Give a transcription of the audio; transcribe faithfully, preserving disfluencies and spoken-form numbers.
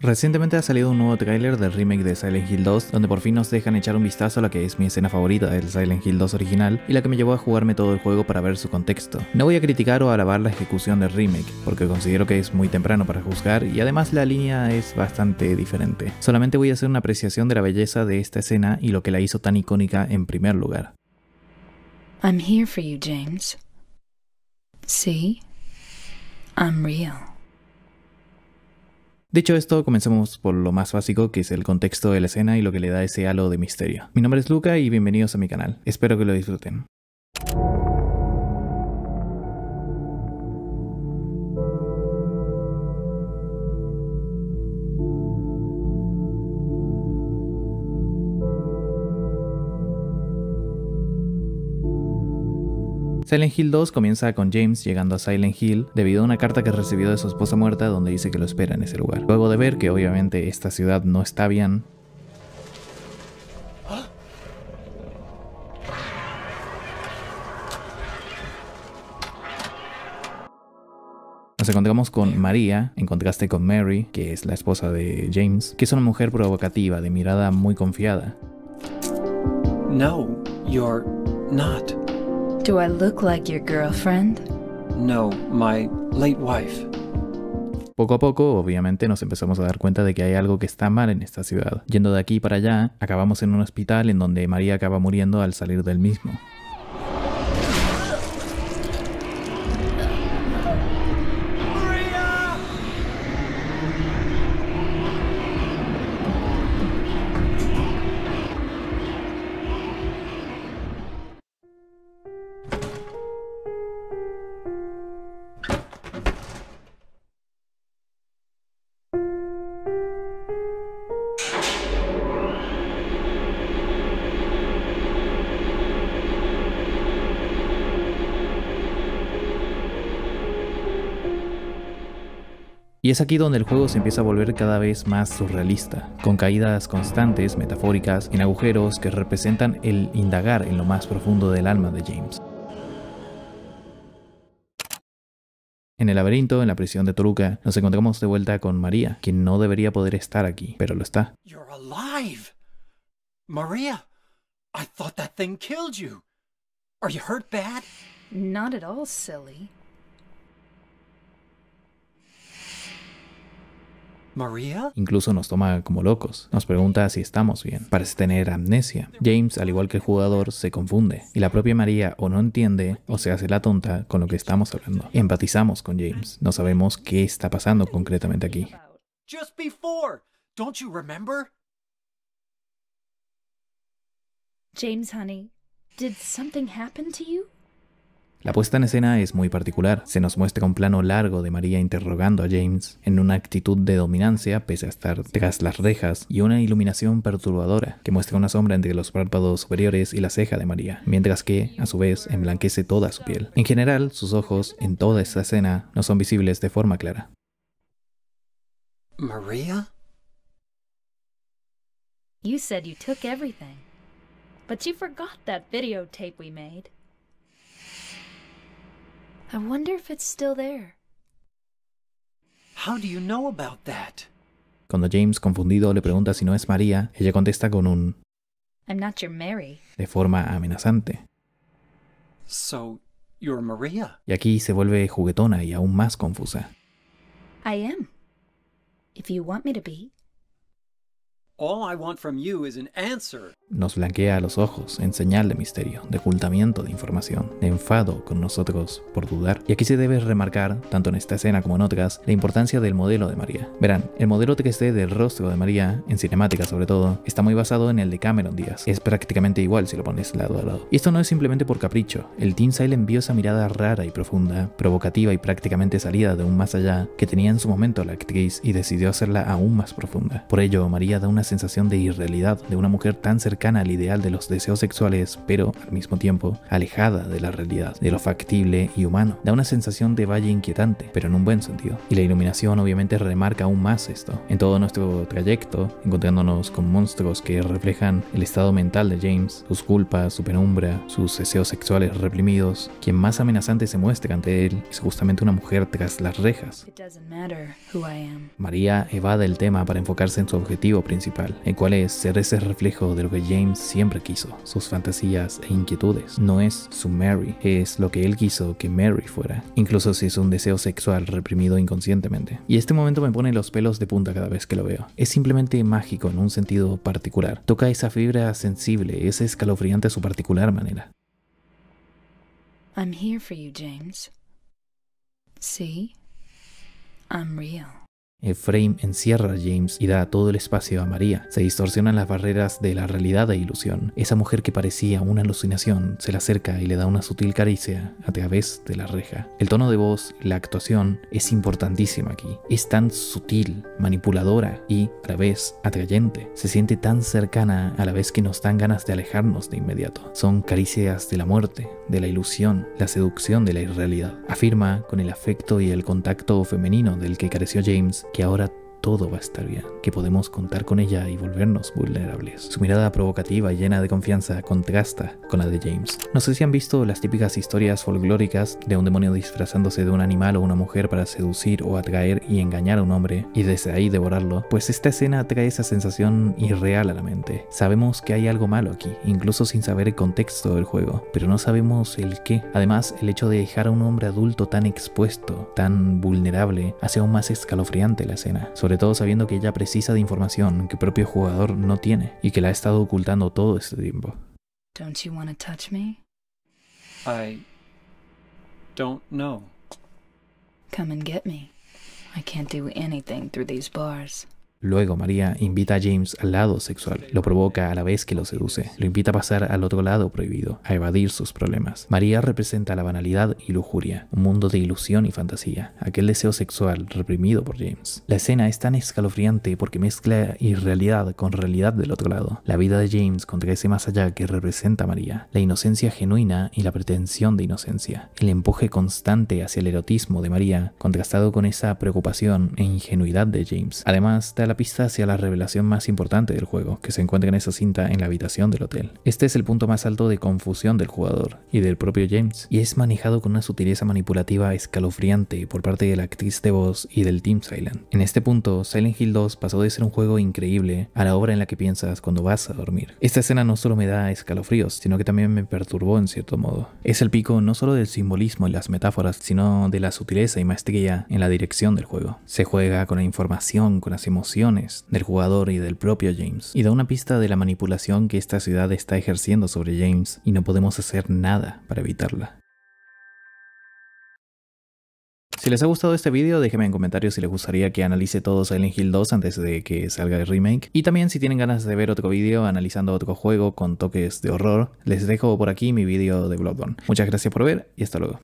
Recientemente ha salido un nuevo tráiler del remake de Silent Hill dos, donde por fin nos dejan echar un vistazo a la que es mi escena favorita del Silent Hill dos original y la que me llevó a jugarme todo el juego para ver su contexto. No voy a criticar o alabar la ejecución del remake, porque considero que es muy temprano para juzgar y además la línea es bastante diferente. Solamente voy a hacer una apreciación de la belleza de esta escena y lo que la hizo tan icónica en primer lugar. I'm here for you, James. See? I'm real. Dicho esto, comencemos por lo más básico, que es el contexto de la escena y lo que le da ese halo de misterio. Mi nombre es Luca y bienvenidos a mi canal. Espero que lo disfruten. Silent Hill dos comienza con James llegando a Silent Hill debido a una carta que recibió de su esposa muerta donde dice que lo espera en ese lugar. Luego de ver que obviamente esta ciudad no está bien, nos encontramos con María, en contraste con Mary, que es la esposa de James, que es una mujer provocativa, de mirada muy confiada. No, you're not. Do I look like your girlfriend? No, my late wife. Poco a poco, obviamente, nos empezamos a dar cuenta de que hay algo que está mal en esta ciudad. Yendo de aquí para allá, acabamos en un hospital en donde María acaba muriendo al salir del mismo. Y es aquí donde el juego se empieza a volver cada vez más surrealista, con caídas constantes, metafóricas, en agujeros que representan el indagar en lo más profundo del alma de James. En el laberinto, en la prisión de Toluca, nos encontramos de vuelta con María, quien no debería poder estar aquí, pero lo está. You're alive! Maria, I thought that thing killed you. Are you hurt bad? Not at all, silly. Maria? Incluso nos toma como locos, nos pregunta si estamos bien, parece tener amnesia. James, al igual que el jugador, se confunde, y la propia María o no entiende o se hace la tonta con lo que estamos hablando. Empatizamos con James, no sabemos qué está pasando concretamente aquí. Just before. Don't you remember? James, honey, did something happen to you? La puesta en escena es muy particular. Se nos muestra un plano largo de María interrogando a James en una actitud de dominancia pese a estar tras las rejas y una iluminación perturbadora que muestra una sombra entre los párpados superiores y la ceja de María, mientras que, a su vez, emblanquece toda su piel. En general, sus ojos en toda esta escena no son visibles de forma clara. Maria? You said you took everything, but you forgot that videotape we made. I wonder if it's still there. How do you know about that? Cuando James, confundido, le pregunta si no es María, ella contesta con un I'm not your Mary. de forma amenazante. So, you're Maria? Y aquí se vuelve juguetona y aún más confusa. I am. If you want me to be. All I want from you is an answer. Nos blanquea los ojos en señal de misterio, de ocultamiento de información, de enfado con nosotros por dudar. Y aquí se debe remarcar, tanto en esta escena como en otras, la importancia del modelo de María. Verán, el modelo tres D del rostro de María, en cinemática sobre todo, está muy basado en el de Cameron Díaz. Es prácticamente igual si lo pones lado a lado. Y esto no es simplemente por capricho. El Team Silent vio esa mirada rara y profunda, provocativa y prácticamente salida de un más allá, que tenía en su momento la actriz y decidió hacerla aún más profunda. Por ello, María da una sensación de irrealidad de una mujer tan cercana cercana al ideal de los deseos sexuales, pero al mismo tiempo alejada de la realidad, de lo factible y humano. Da una sensación de valle inquietante, pero en un buen sentido. Y la iluminación obviamente remarca aún más esto. En todo nuestro trayecto, encontrándonos con monstruos que reflejan el estado mental de James, sus culpas, su penumbra, sus deseos sexuales reprimidos, quien más amenazante se muestra ante él es justamente una mujer tras las rejas. It doesn't matter who I am. María evade el tema para enfocarse en su objetivo principal, el cual es ser ese reflejo de lo que James siempre quiso, sus fantasías e inquietudes. No es su Mary, es lo que él quiso que Mary fuera, incluso si es un deseo sexual reprimido inconscientemente. Y este momento me pone los pelos de punta cada vez que lo veo. Es simplemente mágico en un sentido particular. Toca esa fibra sensible, es escalofriante a su particular manera. I'm here for you, James. See? I'm real. El frame encierra a James y da todo el espacio a María. Se distorsionan las barreras de la realidad e ilusión. Esa mujer que parecía una alucinación se le acerca y le da una sutil caricia a través de la reja. El tono de voz, la actuación es importantísima aquí. Es tan sutil, manipuladora y, a la vez, atrayente. Se siente tan cercana a la vez que nos dan ganas de alejarnos de inmediato. Son caricias de la muerte, de la ilusión, la seducción de la irrealidad. Afirma con el afecto y el contacto femenino del que careció James que ahora todo va a estar bien, que podemos contar con ella y volvernos vulnerables. Su mirada provocativa y llena de confianza contrasta con la de James. No sé si han visto las típicas historias folclóricas de un demonio disfrazándose de un animal o una mujer para seducir o atraer y engañar a un hombre y desde ahí devorarlo. Pues esta escena trae esa sensación irreal a la mente. Sabemos que hay algo malo aquí, incluso sin saber el contexto del juego, pero no sabemos el qué. Además, el hecho de dejar a un hombre adulto tan expuesto, tan vulnerable, hace aún más escalofriante la escena. Sobre todo sabiendo que ella precisa de información que el propio jugador no tiene y que la ha estado ocultando todo este tiempo. Don't you want to touch me? I don't know. Come and get me. I can't do anything through these bars. Luego María invita a James al lado sexual, lo provoca a la vez que lo seduce, lo invita a pasar al otro lado prohibido, a evadir sus problemas. María representa la banalidad y lujuria, un mundo de ilusión y fantasía, aquel deseo sexual reprimido por James. La escena es tan escalofriante porque mezcla irrealidad con realidad del otro lado, la vida de James contra ese más allá que representa a María, la inocencia genuina y la pretensión de inocencia, el empuje constante hacia el erotismo de María, contrastado con esa preocupación e ingenuidad de James. Además, da la pista hacia la revelación más importante del juego, que se encuentra en esa cinta en la habitación del hotel. Este es el punto más alto de confusión del jugador y del propio James, y es manejado con una sutileza manipulativa escalofriante por parte de la actriz de voz y del Team Silent. En este punto, Silent Hill dos pasó de ser un juego increíble a la obra en la que piensas cuando vas a dormir. Esta escena no solo me da escalofríos, sino que también me perturbó en cierto modo. Es el pico no solo del simbolismo y las metáforas, sino de la sutileza y maestría en la dirección del juego. Se juega con la información, con las emociones del jugador y del propio James, y da una pista de la manipulación que esta ciudad está ejerciendo sobre James y no podemos hacer nada para evitarla. Si les ha gustado este video, déjenme en comentarios si les gustaría que analice todo Silent Hill dos antes de que salga el remake. Y también si tienen ganas de ver otro video analizando otro juego con toques de horror, les dejo por aquí mi video de Bloodborne. Muchas gracias por ver y hasta luego.